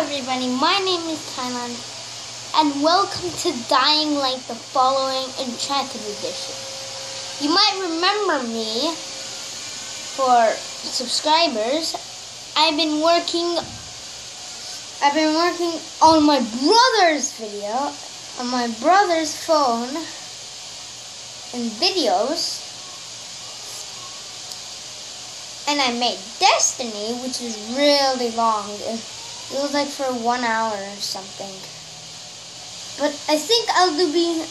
everybody, my name is Thailand, and welcome to Dying Light the Following Enchanted Edition. You might remember me for subscribers. I've been working on my brother's video, on my brother's phone, and videos. And I made Destiny, which is really long. It was like for 1 hour or something. But I think I will be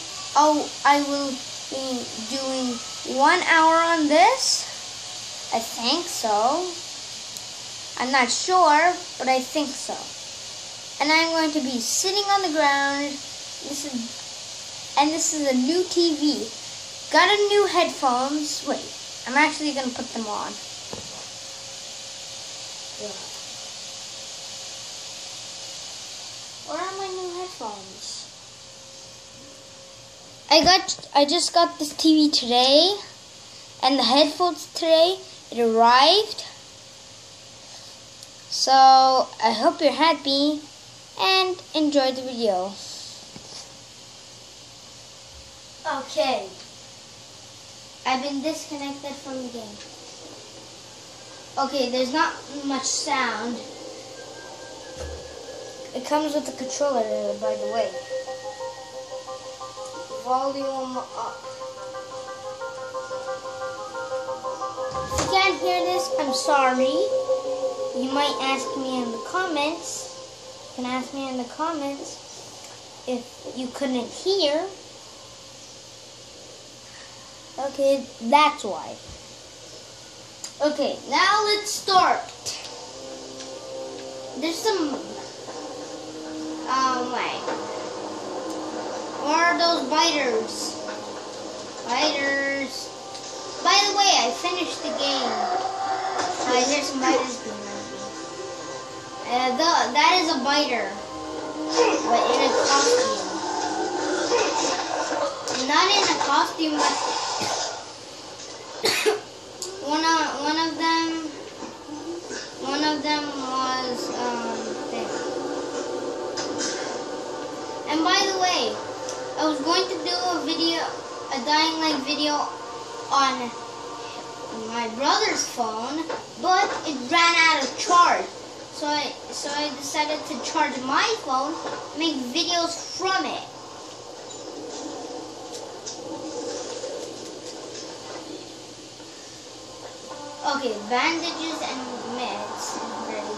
doing 1 hour on this. I think so. I'm not sure, but I think so. And I'm going to be sitting on the ground. This is a new TV. Got a new headphones. Wait, I'm actually gonna put them on. Where are my new headphones? I just got this TV today, and the headphones today. It arrived. So I hope you're happy and enjoy the video. Okay. I've been disconnected from the game. Okay, there's not much sound. It comes with the controller, by the way. Volume up. If you can't hear this, I'm sorry. You might ask me in the comments. You can ask me in the comments if you couldn't hear. Okay, that's why. Okay, now let's start. There's some... Oh my. Where are those biters? Biters. By the way, I finished the game. There's some biters behind me. That is a biter. But in a costume. Not in a costume, but... One of them was there. And by the way, I was going to do a Dying Light video on my brother's phone, but it ran out of charge. So I decided to charge my phone, make videos from it. Okay, bandages and meds ready.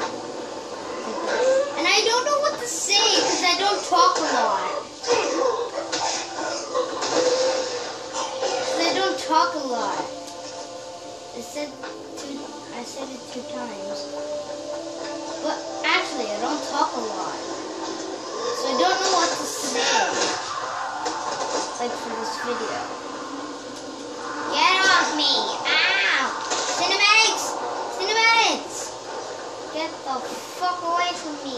And I don't know what to say because I don't talk a lot. I said it 2 times. But actually, I don't talk a lot. So I don't know what to say. Like for this video. Get off me! Ow! Cinematics! Cinematics! Get the fuck away from me.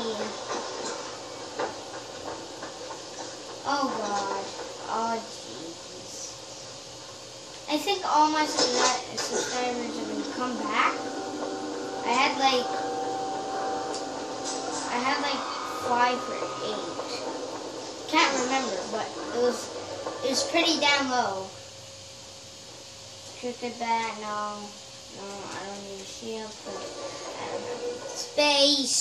Oh god. Oh jeez. I think all my subscribers are going to come back. I had like 5 or 8. Can't remember, but it was pretty damn low. Restricted back, no, I don't need a shield, but I don't have space.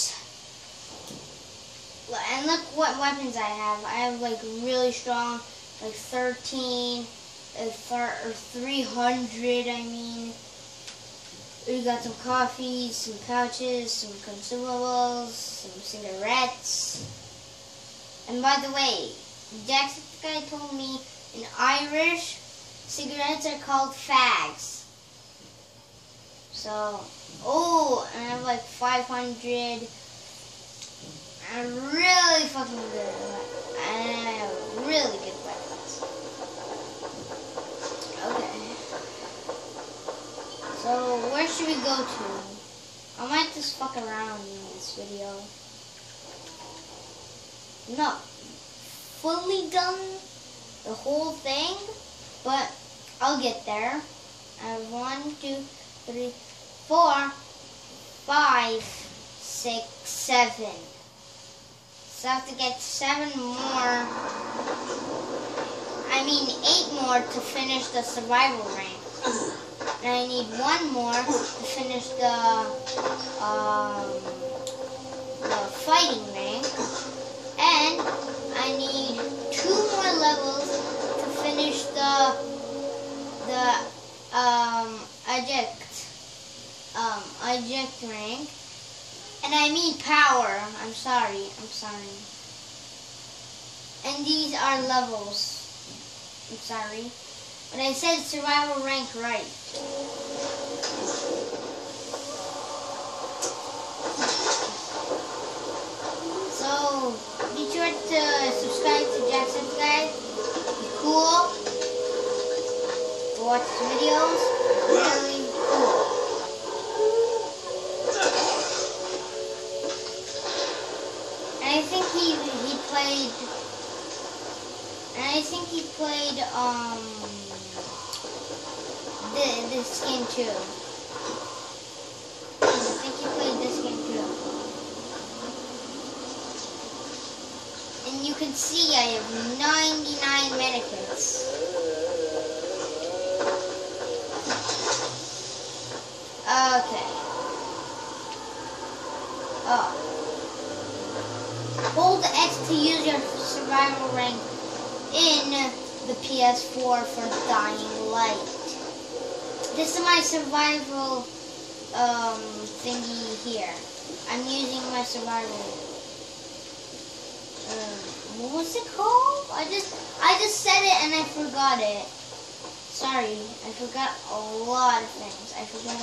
And look what weapons I have. I have like really strong, like 13, or 300, I mean. We got some coffee, some pouches, some consumables, some cigarettes. And by the way, Jacksepticeye told me in Irish, cigarettes are called fags. So, oh, and I have like 500. I'm really fucking good. And I have really good weapons. Okay. So, where should we go to? I might just fuck around in this video. Not fully done the whole thing, but I'll get there. I have 1, 2, 3, 4, 5, 6, 7. So I have to get 8 more to finish the survival rank. And I need 1 more to finish the fighting rank. And I need 2 more levels to finish the eject rank. And I mean power. I'm sorry. And these are levels. I'm sorry. But I said survival rank right. So be sure to subscribe to Jacksepticeye. Be cool. Watch the videos. Really cool. And I think he played. And I think he played this skin too. I think he played this skin too. And you can see I have 99 medikits. Okay. Oh. Hold X to use your survival rank in the PS4 for Dying Light. This is my survival thingy here. I'm using my survival. What was it called? I just said it and I forgot it. Sorry, I forgot a lot of things.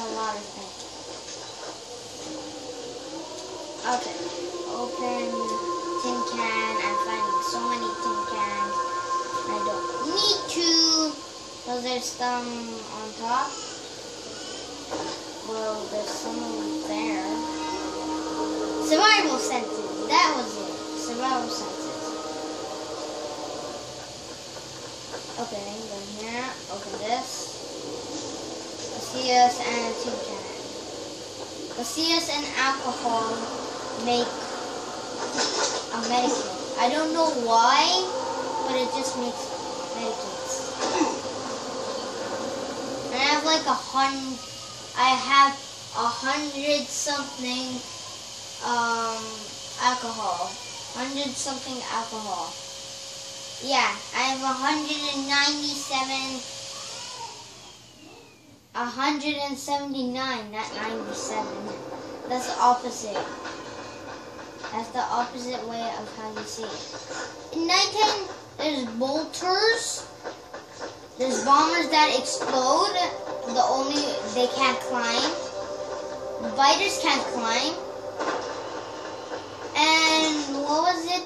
Okay, open tin can. I'm finding so many tin cans. I don't need to, because there's some on top. Well, there's some over there. Survival senses. That was it. Survival senses. Okay, go here. Open this. Aceus and a tin can. Aceus and alcohol make a medikit. I don't know why, but it just makes medikits. And I have like 100 something alcohol. 100 something alcohol. Yeah, I have 179, not 97. That's the opposite. That's the opposite way of how you see it. In nighttime, there's bolters. There's bombers that explode. They can't climb. Biters can't climb. And what was it?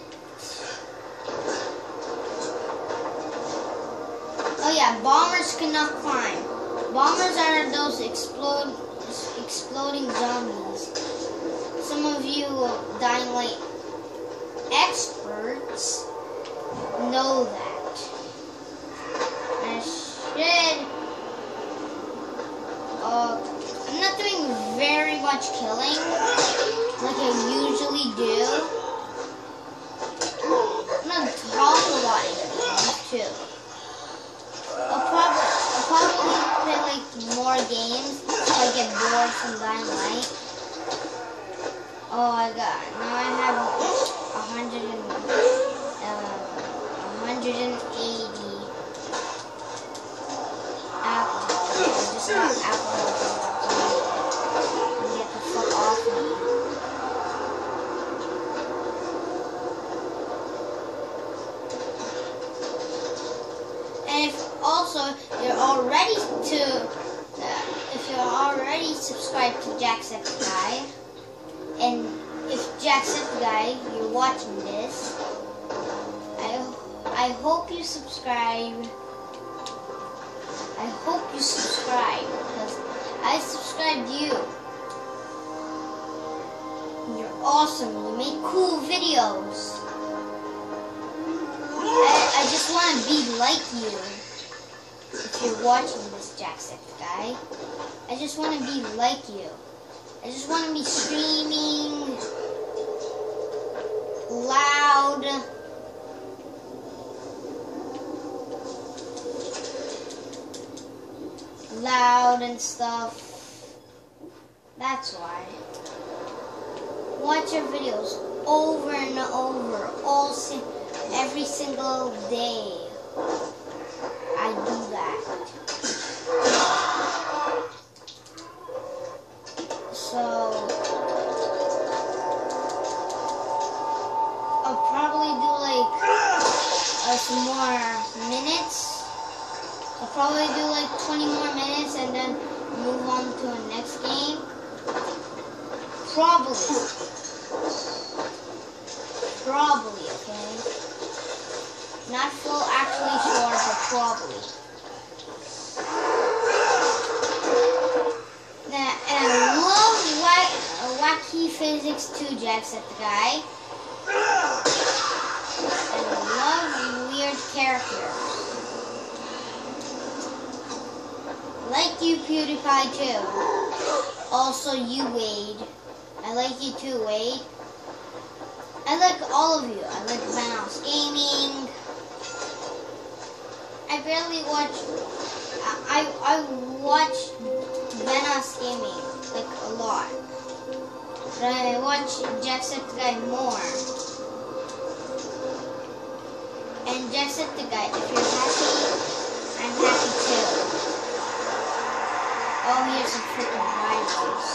Oh yeah, bombers cannot climb. Bombers are those exploding zombies. Some of you Dying Light experts know that. I should. I'm not doing very much killing like I usually do. I'm gonna talk a lot in games too. I'll probably play like more games if I get bored from Dying Light. Oh, now I have 180 alcohol. I just got alcohol. Get the fuck off me. And if you're already subscribed to Jacksepticeye, and if Jacksepticeye, you're watching this, I hope you subscribe. I hope you subscribe because I subscribed you. You're awesome. You make cool videos. I just want to be like you. If you're watching this, Jacksepticeye, I just want to be like you. I just want to be streaming loud. and stuff. That's why. Watch your videos over and over, every single day. I do that. So I'll probably do like some more minutes. I'll probably do like 20 more minutes and then move on to the next game. Probably, okay? Not full, actually sure, but probably. And I love Wacky Physics 2 Jacksepticeye. And I love weird characters. Like you, PewDiePie, too. Also, you, Wade. I like you too, Wade. I like all of you. I like Vanoss Gaming. I barely watch. I watch Vanoss Gaming like a lot, but I watch Jacksepticeye more. And Jacksepticeye, if you're happy, I'm happy too. Oh, here's some freaking rivals.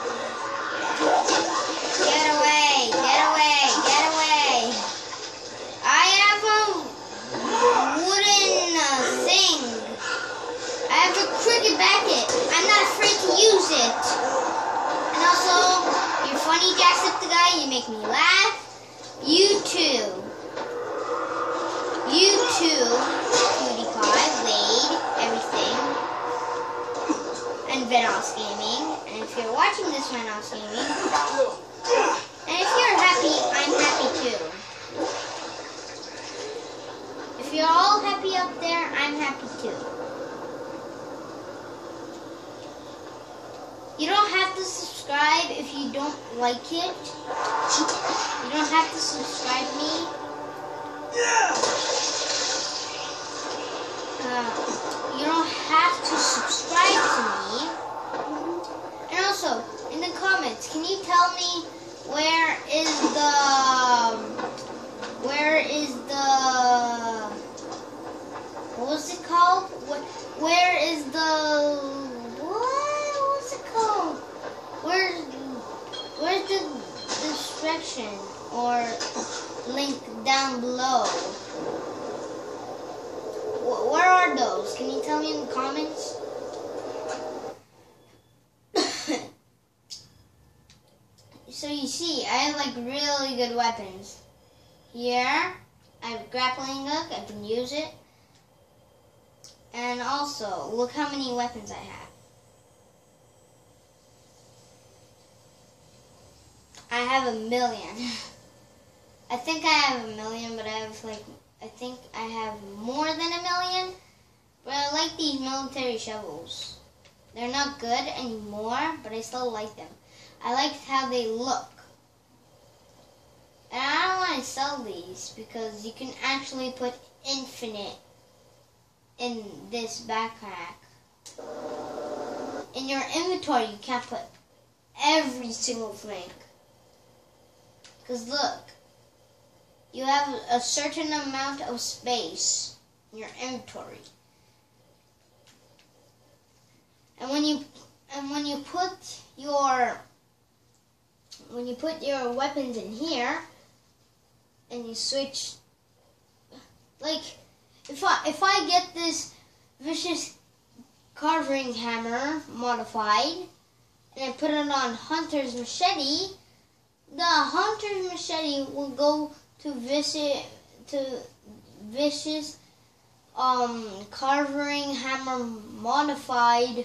Get away! Get away! Get away! I have a wooden thing. I have a cricket bucket. I'm not afraid to use it. And also, you're funny, Jacksepticeye. You make me laugh. You too. You too, PewDiePie, Wade, everything. And Vanoss Gaming. And if you're watching this Vanoss Gaming, and if you're happy, I'm happy too. If you're all happy up there, I'm happy too. You don't have to subscribe if you don't like it. You don't have to subscribe me. You don't have to subscribe to me. And also, in the comments, can you tell me where is the what was it called? Where is the what's it called? Where's the description or link down below? Where are those? Can you tell me in the comments? So you see, I have like really good weapons. Here, I have a grappling hook, I can use it. And also, look how many weapons I have. I have 1 million. I think I have 1 million, but I think I have more than 1 million. But I like these military shovels. They're not good anymore, but I still like them. I like how they look. And I don't want to sell these because you can actually put infinite in this backpack. In your inventory, you can't put every single thing. Because look, you have a certain amount of space in your inventory. And when you put your weapons in here and you switch, like if I get this vicious carving hammer modified and I put it on Hunter's machete, the Hunter's machete will go to vicious carving hammer modified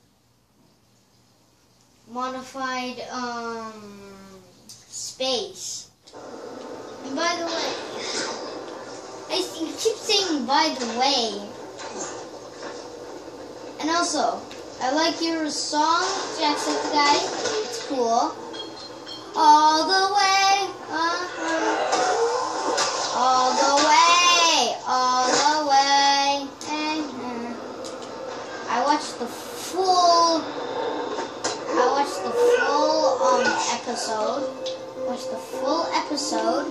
space. And by the way, you keep saying by the way. And also, I like your song, Jacksepticeye. It's cool. All the way, all the way, all the way. I watched the full episode. Watch the full episode.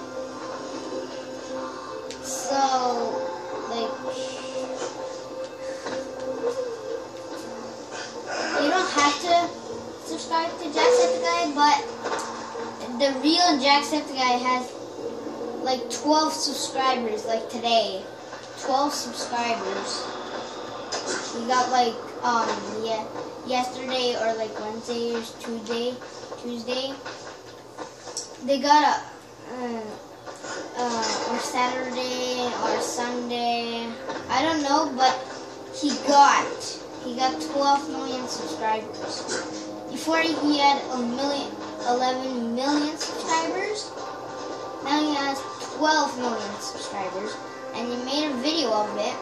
So, like, you don't have to subscribe to Jacksepticeye, but the real Jacksepticeye has like 12 subscribers, like today. 12 subscribers. We got like, yeah, yesterday or like Wednesday or Tuesday. They got or Saturday or Sunday. I don't know, but he got 12 million subscribers. Before he had 11 million subscribers. Now he has 12 million subscribers, and he made a video of it.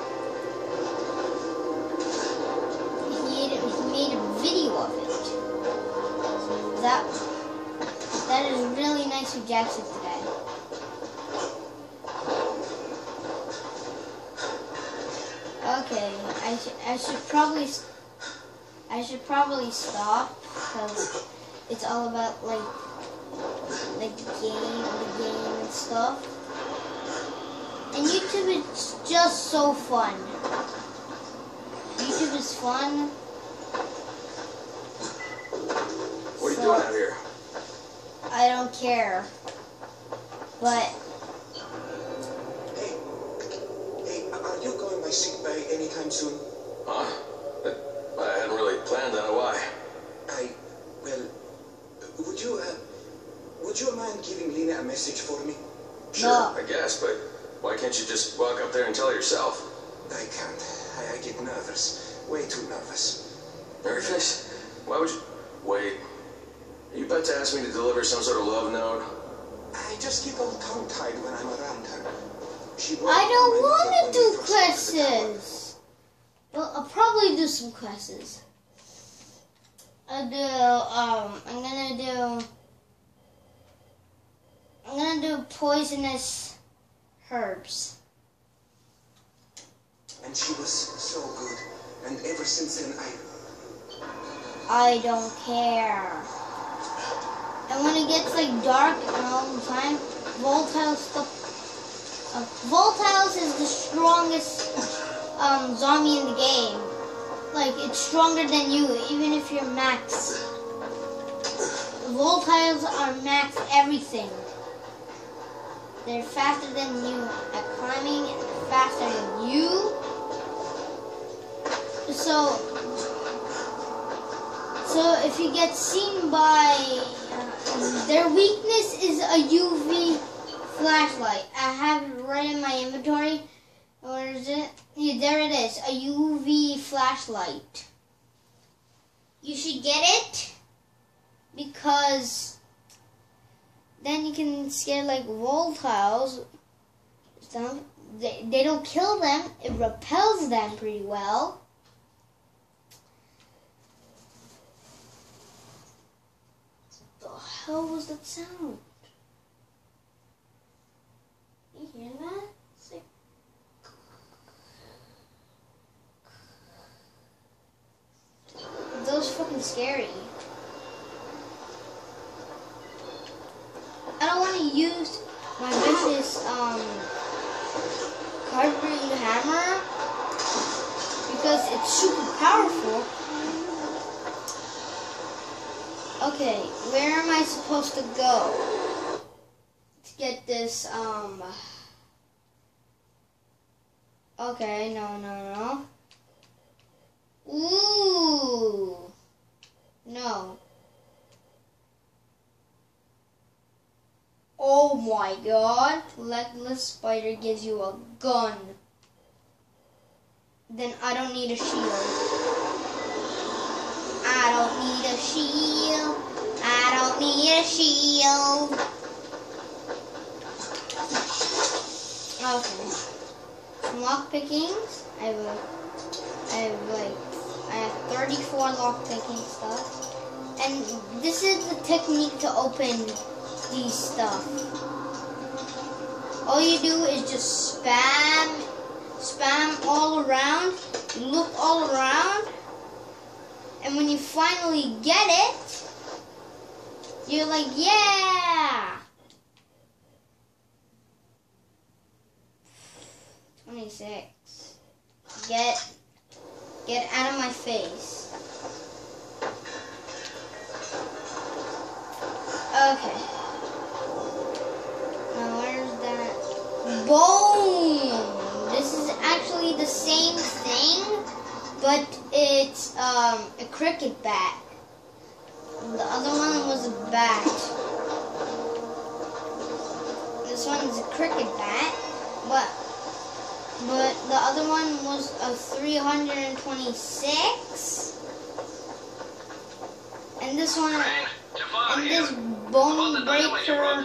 He made a video of it. So that is really nice of Jacksepticeye. Okay, I should probably stop because it's all about like the game and stuff. And YouTube is just so fun. YouTube is fun. What are you doing out here? I don't care. But Hey, are you going by sick bay anytime soon? Huh? I hadn't really planned on it. Why? Would you mind giving Lena a message for me? Sure, No. I guess, but why can't you just walk up there and tell her yourself? I can't. I get nervous. Way too nervous. Nervous? Why would you... Wait. Are you about to ask me to deliver some sort of love note? I just get all tongue-tied when I'm around her. I don't want to do classes. Well, I'll probably do some classes. I'm gonna do poisonous herbs. And she was so good. And ever since then, I don't care. And when it gets like dark and all the time, Volatiles stuff. Volatiles is the strongest zombie in the game. Like, it's stronger than you, even if you're max. Volatiles are max everything. They're faster than you at climbing, and they're faster than you. So if you get seen by, their weakness is a UV flashlight. I have it right in my inventory. Where is it? Yeah, there it is. A UV flashlight. You should get it because then you can scare like volatiles. They don't kill them. It repels them pretty well. What the hell was that sound? You hear that? It's like... That was fucking scary. I don't want to use my vicious carbon hammer because it's super powerful. Okay, where am I supposed to go to get this okay, no. Ooh. No. Oh my god. Legless spider gives you a gun. Then I don't need a shield. I don't need a shield. I don't need a shield. Okay. Some lock pickings. I have 34 lock picking stuff. And this is the technique to open these stuff. All you do is just spam all around, look all around, and when you finally get it, You're like, yeah! 26. Get out of my face. Okay. Now where's that? Boom! This is actually the same thing, but it's a cricket bat. The other one was a bat. This one is a cricket bat, but the other one was a 326. And this one, and this bone breaker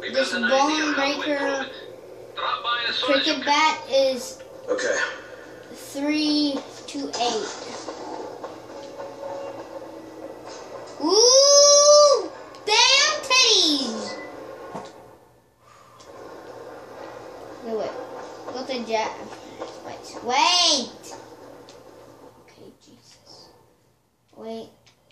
cricket bat is Okay. 3 to 8. Ooh! Damn titties! Wait. Go to jet. Wait! Okay, Jesus. Wait.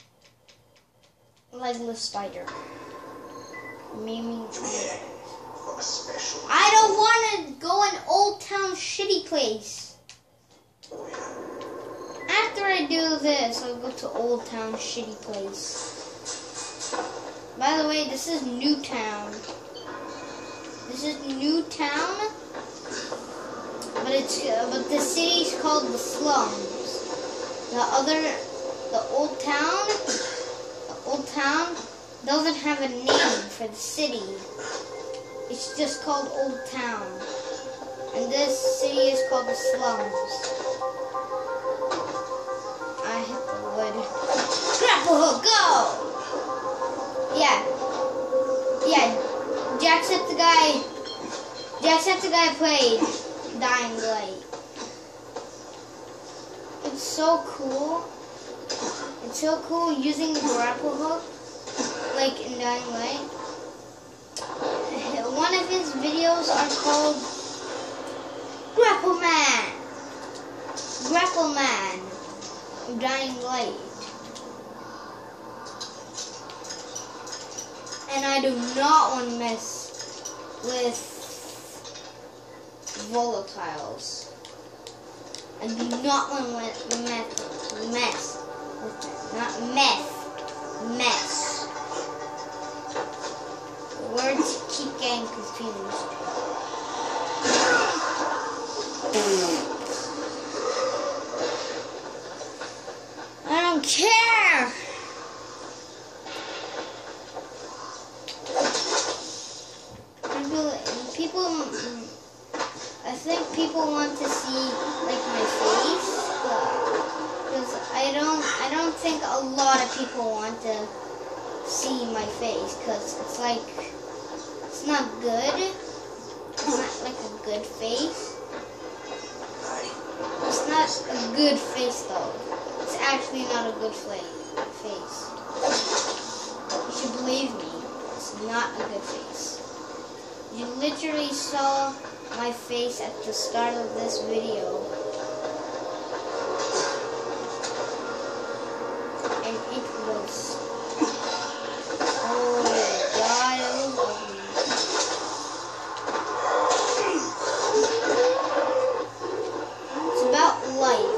Like the spider. Maybe. For a special. I don't want to go in Old Town Shitty Place. Oh, yeah. After I do this, I'll go to Old Town Shitty Place. By the way, this is Newtown. This is Newtown, but the city's called the Slums. The Old Town doesn't have a name for the city. It's just called Old Town, and this city is called the Slums. I hit the wood. Grapple hook, go! Yeah. Jacksepticeye played Dying Light. It's so cool. It's so cool using the grapple hook, like in Dying Light. One of his videos are called Grapple Man. Dying Light. And I do not want to mess with volatiles. I do not want to mess with them. Not meth. Mess. The words keep getting confused. I don't care. I think people want to see like my face, because I don't think a lot of people want to see my face, because it's like it's not good. It's not like a good face. It's not a good face though. It's actually not a good face. You should believe me. It's not a good face. You literally saw my face at the start of this video. And it was... oh God, it was ugly. It's about life.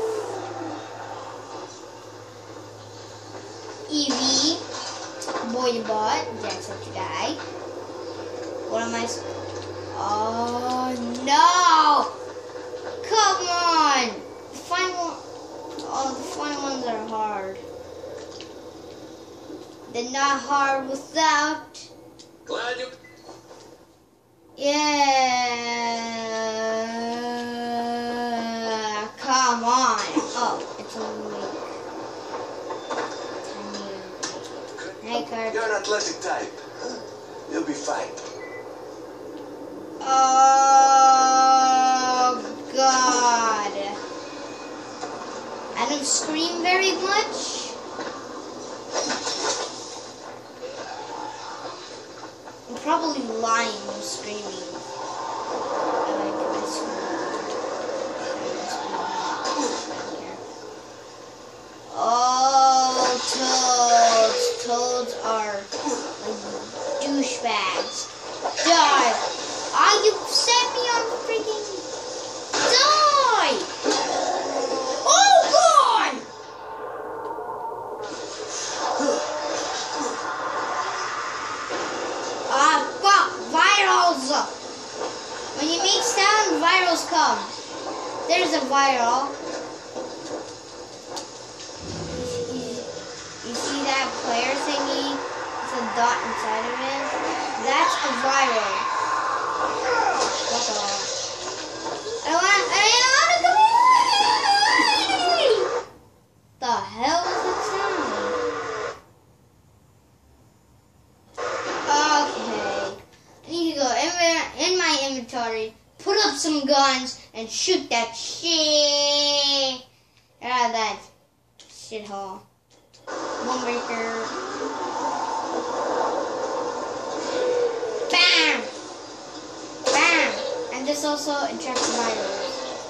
Eevee, Boybot, Jacksepticeye. What am I... oh no! Come on! The final ones are hard. They're not hard without... Glad you... yeah... come on! Oh, it's only like 10 meters. Hey, Kurt. You're an athletic type. You'll be fine. Oh, God. I don't scream very much. I'm probably lying when screaming. Oh, toads. Toads are like douchebags. Die! Ah, you set me on freaking... Die! Oh, God! Ah, fuck! Virals! When you make sound, virals come. There's a viral. You see that player thingy? It's a dot inside of it. That's a viral. Fuck off. I don't want to come in! The hell is that sound? Okay. I need to go in my inventory, put up some guns, and shoot that shit out of that shithole. Homebreaker. Bam! Bam! And this also attracts virus.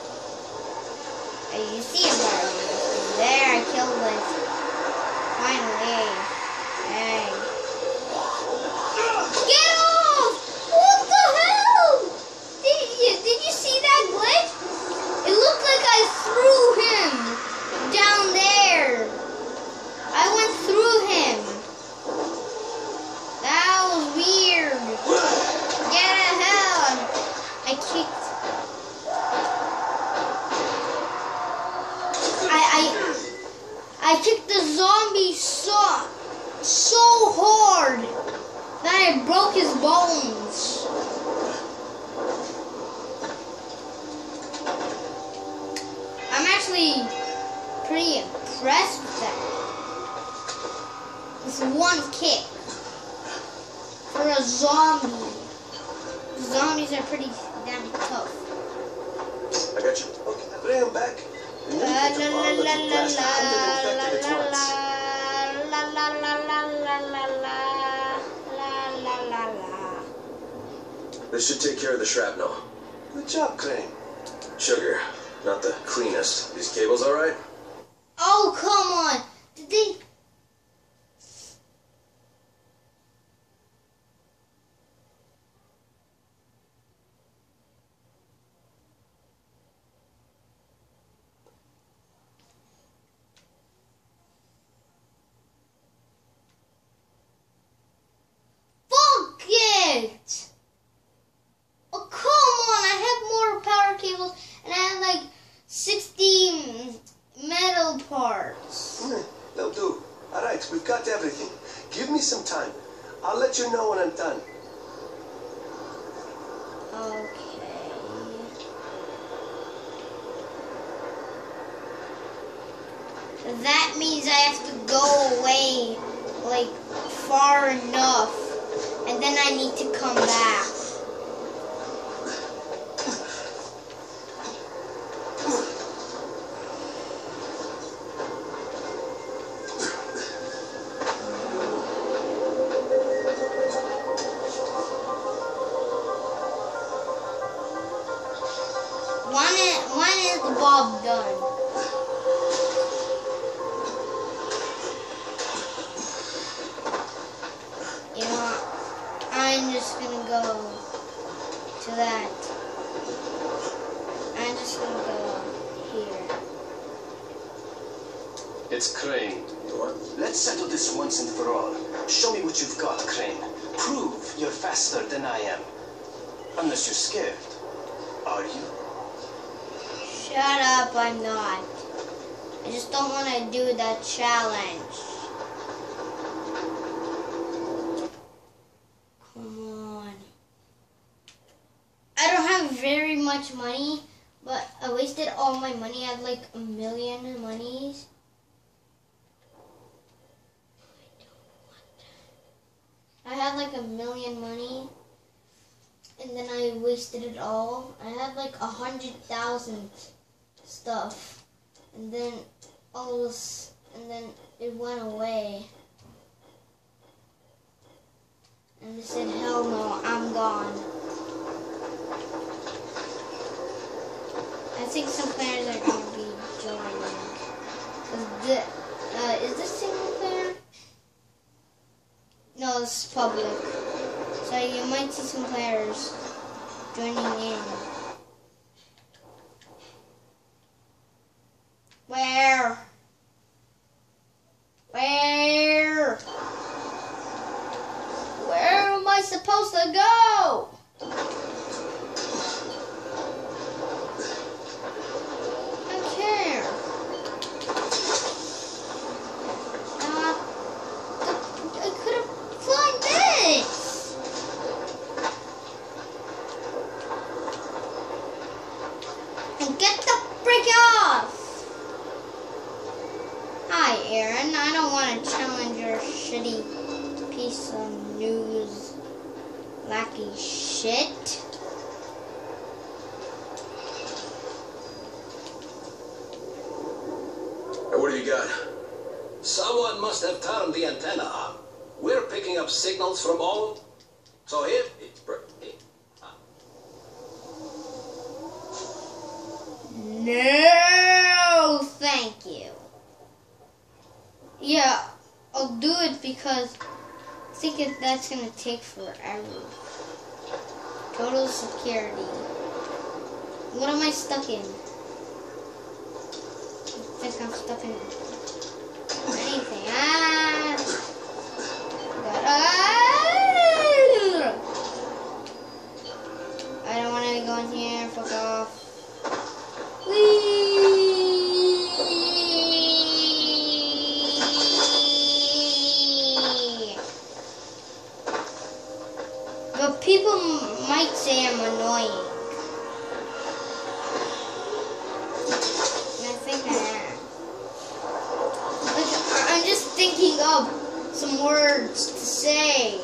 You see a virus. There, I killed it. Finally. Hey. Get off! What the hell? Did you see that glitch? It looked like I threw him down there. I went through him. That was weird. Get the hell. I kicked. I kicked the zombie so hard that I broke his bones. I'm actually pretty impressed with that. This one kick for a zombie. Zombies are pretty damn tough. I got you. Okay, bring him back. La la la la la la la la la. This should take care of the shrapnel. Good job, Crane. Sugar, not the cleanest. These cables all right? Oh, come on. Did they... Fuck it! Oh, come on. I have more power cables and I have like 60 metal parts. They'll do. All right, we've got everything. Give me some time. I'll let you know when I'm done. Okay. That means I have to go away like far enough and then I need to come back. When is the Bob done? You know, I'm just gonna go to that. I'm just gonna go here. It's Crane. What? Let's settle this once and for all. Show me what you've got, Crane. Prove you're faster than I am. Unless you're scared. Are you? Shut up, I'm not. I just don't want to do that challenge. Come on. I don't have very much money, but I wasted all my money. I had like 1 million monies. I had like 1 million money, and then I wasted it all. I had like 100,000 stuff, and then all this, and then it went away. And they said, hell no, I'm gone. I think some players are going to be joining. Is this single player? No, this is public. So you might see some players joining in. Where? Where am I supposed to go? Okay. I could have climbed this. And get the frick off. Hi, Aaron. I don't want to challenge your shitty piece of news, lackey shit. Hey, what do you got? Someone must have turned the antenna on. We're picking up signals from all. So here. No, thank you. Yeah, I'll do it because I think that's gonna take forever. Total security. What am I stuck in? I think I'm stuck in anything. I don't want to go in here. Fuck off. But people might say I'm annoying. And I think I am. Like, I'm just thinking of some words to say.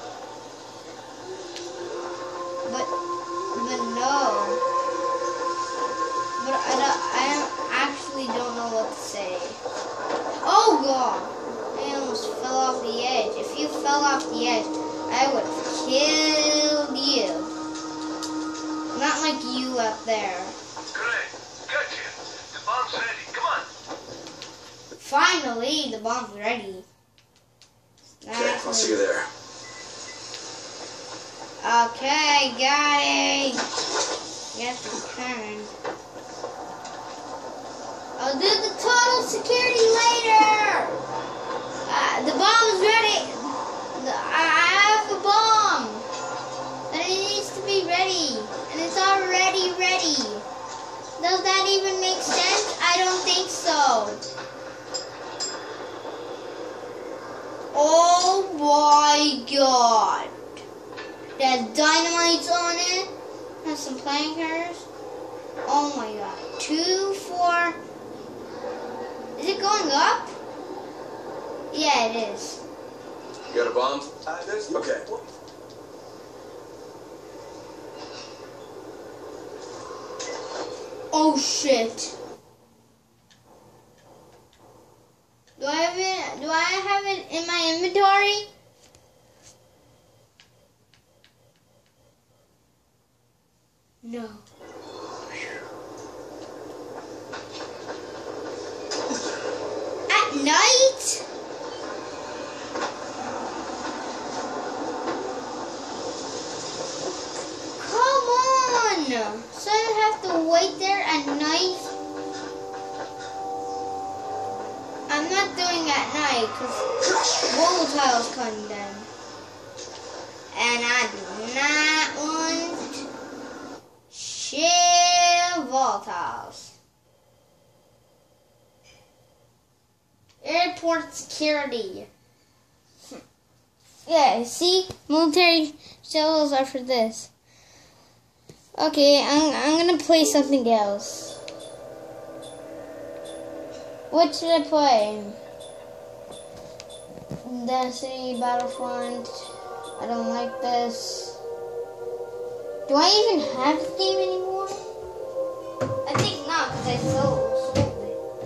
But no. But I actually don't know what to say. Oh God! I almost fell off the edge. If you fell off the edge, I would have killed you. Not like you up there. Great. Gotcha. The bomb's ready. Come on. Finally, the bomb's ready. Okay, I'll see you there. Okay, got it. Yes, return. I'll do the total security later. The bomb is ready. I have a bomb. And it needs to be ready. And it's already ready. Does that even make sense? I don't think so. Oh my God. There's dynamites on it. Has some plankers. Oh my God. 2, 4. Is it going up? Yeah, it is. You got a bomb? Okay. Oh shit. Do I have it in my inventory? No. At night? Come on! So I have to wait there at night? I'm not doing at night because volatiles come down. And I do not want share volatiles. Airport security. Yeah, see? Military shells are for this. Okay, I'm gonna play something else. What should I play? Destiny, Battlefront. I don't like this. Do I even have this game anymore? I think not, because I sold it.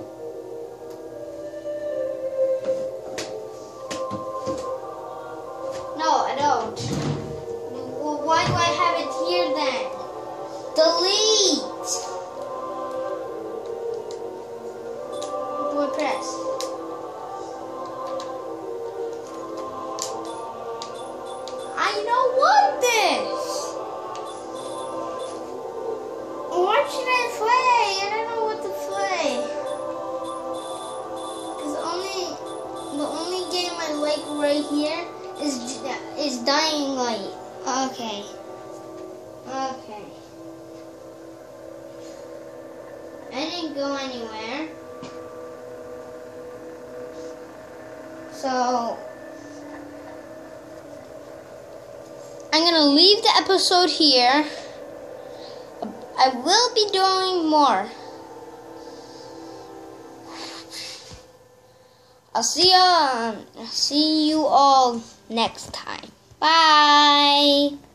No, I don't. Well, why do I have it here then? Delete! What do I press? I know what? Okay. Okay. I didn't go anywhere. So I'm gonna leave the episode here. I will be doing more. I'll see you all next time. Bye.